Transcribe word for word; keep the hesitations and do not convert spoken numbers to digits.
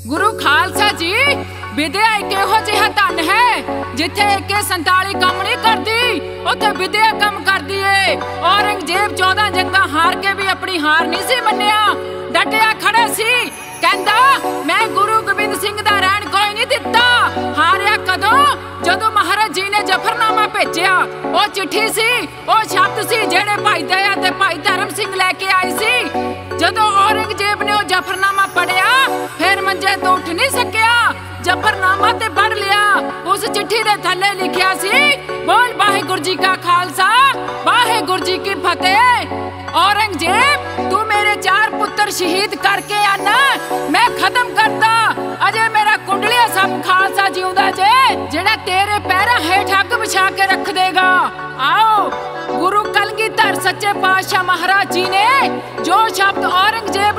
गुरु खालसा जी विद्या एक इहो जिहा धन है जिथे एक संताली कम नहीं करती उथे विद्या कम करदी है। औरंगजेब चौदह जंगा हार के भी अपनी हार नहीं सी मन्निया, डटिया खड़ा सी, कहंदा मैं गुरु गोबिंद सिंह दा रहन कोई नहीं दिता। हारिया कदों जदों महाराज जी ने जफरनामा भेजिया, ओ चिट्ठी सी, ओ शब्द सी जेड़े भाई दया ते भाई धर्म सिंह लेके आए सी। जदों औरंगजेब ने ओ जफरनामा पढ़िया फिर मंजे तो उठ नहीं सकिया, जफरनामा ते पढ़ लिया। उस चिट्ठी दे थल्ले लिखिया सी, बोल वाहेगुरु जी का खालसा वाहेगुरु जी की फतेह। औरंगजेब तू मेरे चार पुत्र शहीद करके आना, मैं खत्म करता, अजे मेरा कुंडलिया सब खालसा जीउंदा जे जेड़ा तेरे पैरा हेठ अग बिछा के रख देगा। आओ गुरु कलगीधर सच्चे पातशाह महाराज जी ने जो शब्द औरंगजेब